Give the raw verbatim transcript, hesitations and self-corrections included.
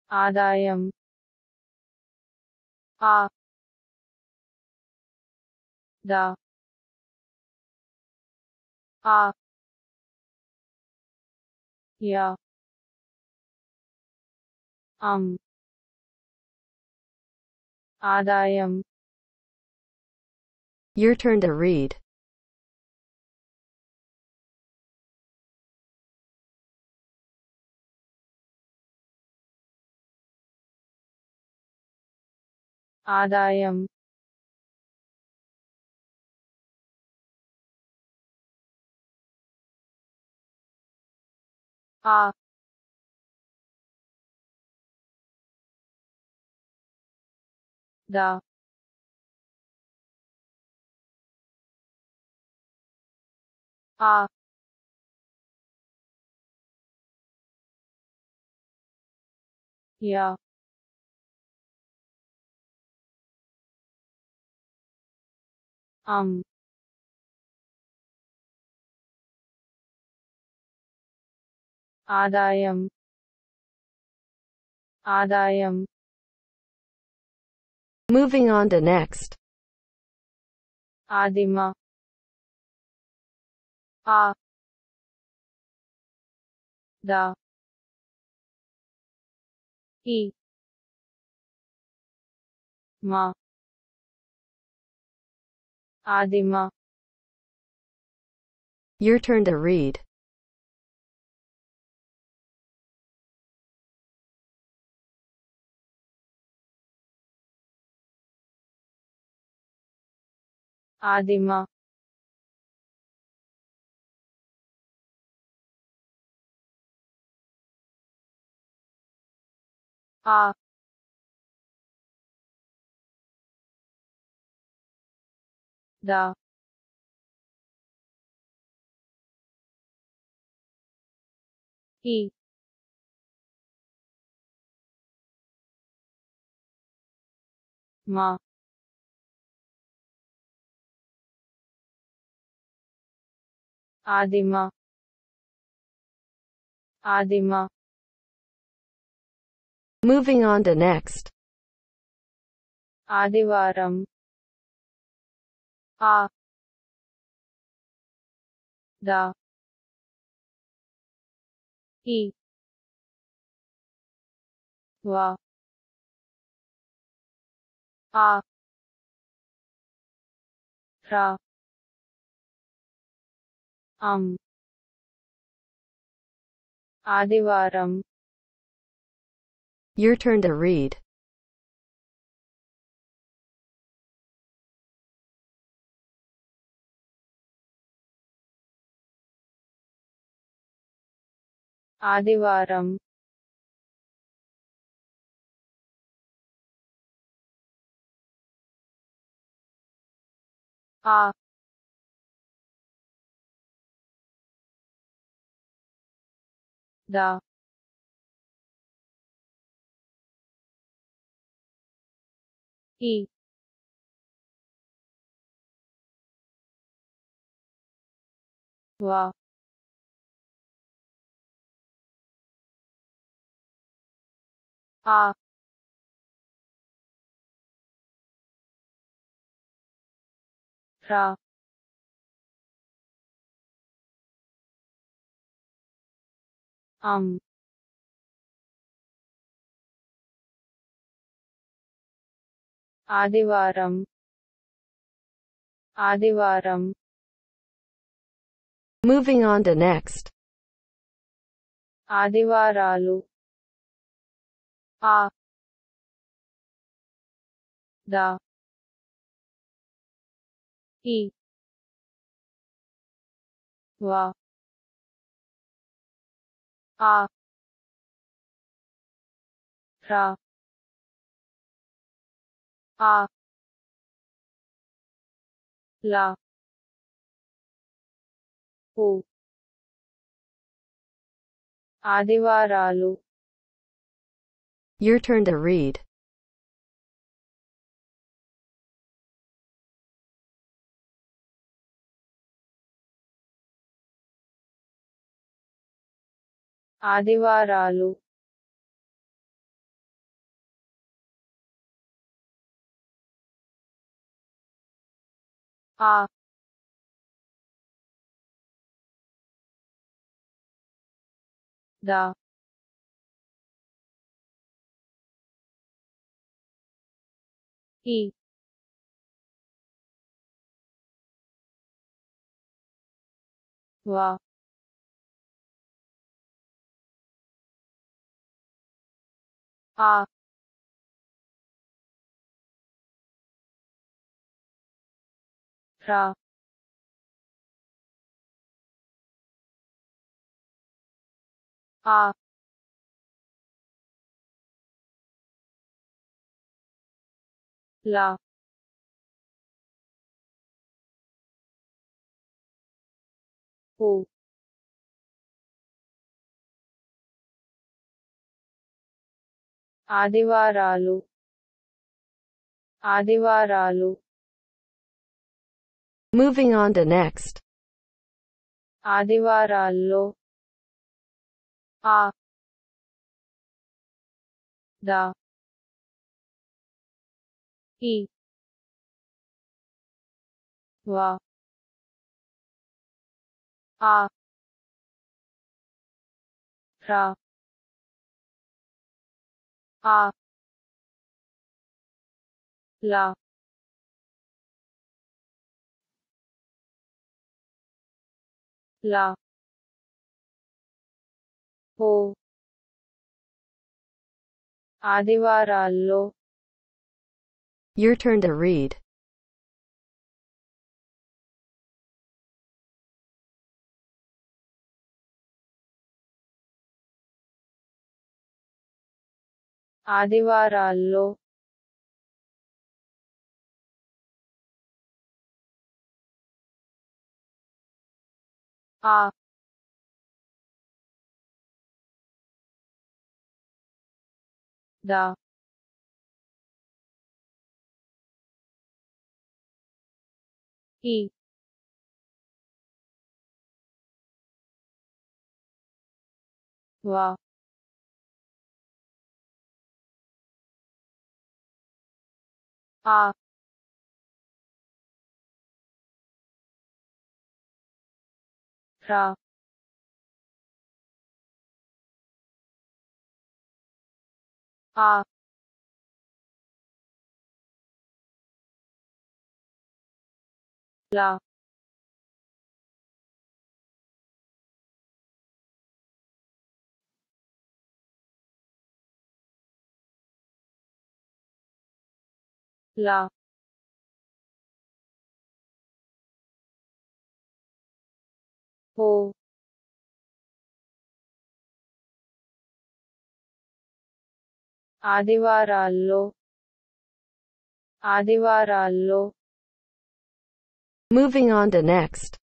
ఆదాయం ఆ ద ఆ య అం ఆదాయం Your turn to read. ఆదాయం ఆ ద ఆ య అం ఆదాయం ఆదాయం Moving on to next. ఆదిమ ఆ ద ఈ మ ఆదిమ Your turn to read. ఆదిమ ఆ ద ఈ మ ఆదిమ ఆదిమ Moving on to next. ఆదివారం ఆ ద ఈ వ ఆ ర అం ఆదివారం Your turn to read. ఆదివారం ఆ ద ఈ వ ఆ ర అం ఆదివారం ఆదివారం Moving on to next. ఆదివారాలు ఆ ద ఈ వ ఆ ర ఆ ల పు ఆదివారాలు Your turn to read. ఆదివారాలు ఆ ద ఈ వ ఆ ర ఆ ల పు ఆదివారాలు ఆదివారాలు Moving on to next. ఆదివారాల్లో ఆ ద ఈ వ ఆ ర ఆ ల ల పో ఆదివారాల్లో Your turn to read. ఆదివారాల్లో ఆ ద ఈ వ ఆ ర ఆ ల ల పో ఆదివారాల్లో ఆదివారాల్లో Moving on to next.